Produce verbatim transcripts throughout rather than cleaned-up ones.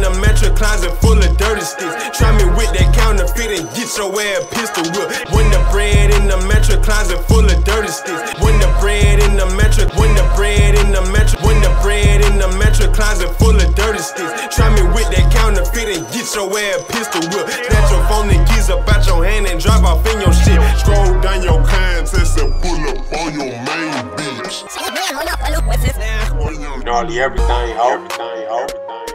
the mattress closet full of dirty sticks. Try me with that counterfeit and get your ass pistol whipped. When the bread in the mattress closet full of dirty sticks. When the bread in the mattress, when the bread in the mattress, when the bread in the mattress closet full of dirty sticks. Try me with that counterfeit and get your ass pistol whipped. Snatch your phone and keys up out your hand and drop off in your shit. Scroll down your contest and pull up on your main bitch. Gnarly everything, ho. Everything, ho.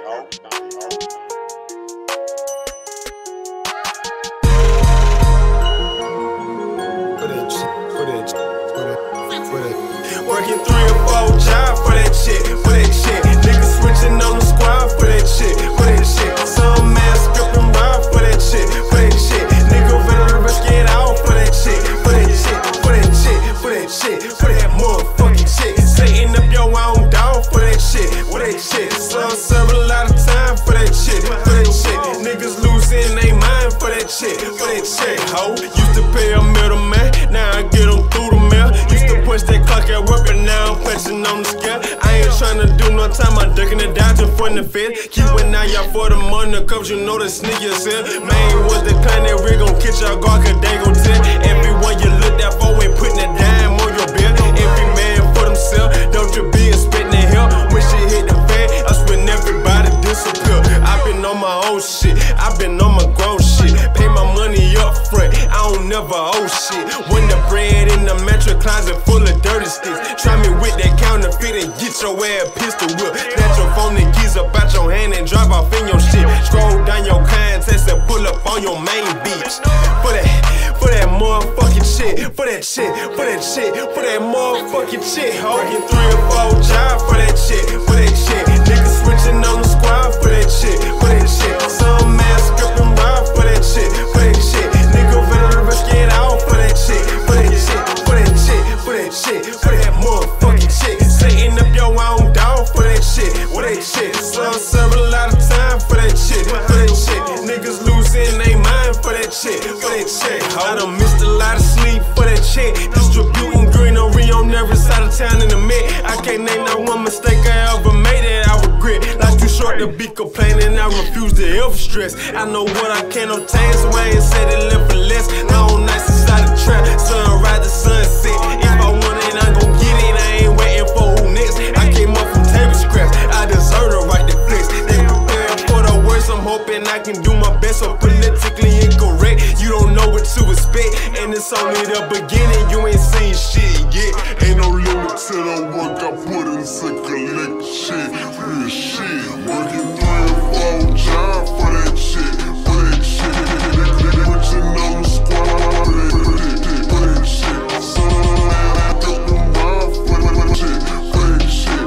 Working three or four jobs for that shit, for that shit. Niggas switching on the squad for that shit, for that shit. Some man stripping rob for that shit, for that shit. Nigga better risk it out for that shit, for that shit, for that shit, for that shit, for that motherfucking shit. Setting up your own dog for that shit, for that shit. Some serve a lot of time for that shit, for that shit. Niggas losing they mind for that shit, for that shit. Ho, used to pay a middleman, now I get them through the mail. Used to punch that clock at work, but now I'm punching on the scale. I ain't tryna do no time, I'm ducking the dodging for the fed. Keep an eye out for the money cups, you know the sneakers here. Man, was the kind that we gon' catch y'all guard, cause they gon' tell. Everyone you look at for ain't putting a dime on your bill. Every man for themselves, don't you be expecting help. When shit hit the fan, I swear everybody disappear. I been on my own shit, I been on my grown shit. Pay my money up front, I don't never owe shit. When the bread in the mattress closet full of dirty sticks. Try me with that counterfeit and get your ass pistol whipped. Snatch your phone and keys up out your hand and drop off in your shit. Scroll down your contest and pull up on your main beach. For that, for that motherfucking shit, for that shit, for that shit, for that motherfucking shit. Working three or four jobs for that shit, for that shit. Niggas switching on the squad for that shit, for that shit. Some man stripping rob for that shit, for that shit. Nigga better risk it out for that shit, for that shit, for that shit, for that shit, for that motherfucking shit. Setting up your own dog for that shit, for that shit. Some serve a lot of time for that shit, for that shit. Niggas losing they mind for that shit, for that shit. I done missed a lot of sleep for that shit. Distributing greenery on every side of town in the mid. I can't name not one mistake I ever made that I regret. Life's too short to be complaining, I refuse to ever stress. I know what I can't obtain, so I ain't said it live for less. Long nights inside the trap, sunrise to sunset. If I want it, I gon' get it, I ain't waiting for who next. I came up from table scraps, I deserve the right to flex. They preparing for the worst, I'm hoping I can do my best. So politically incorrect, you don't know what to expect. And it's only the beginning, you ain't seen shit yet. Ain't no limit to the work I put in to collect shit, real shit. Working three or four jobs for that shit, for that shit. Switching on the squad for that shit, for that shit. Some man I got them rob for that shit, for that shit.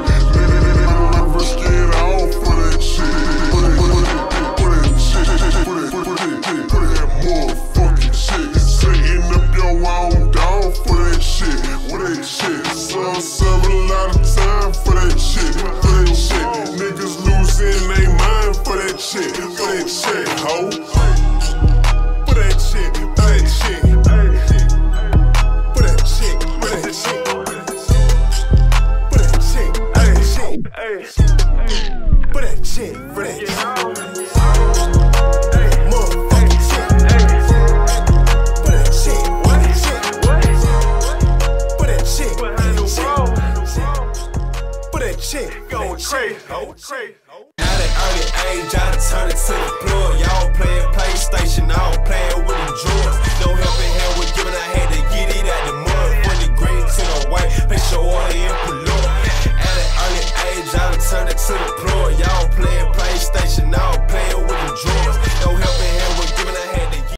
Nigga risk it out for that shit, for that shit, for that shit, for that motherfucking shit. Setting up your own dog for that shit, for that shit. Some serve a lot of time for that shit, for that shit. Niggas losing they mind for that shit, for that shit, ho. For that shit, for that shit, for that shit, for that shit, for that shit, for that shit, for that shit. Going crazy, crazy. At an early age, I turn it to the plug. Y'all playing PlayStation, I was playing with the drugs. No helping hand was given, I had to get it out the mud. From the green to the white, place your order and pull up. At an early age, I turn it to the plug.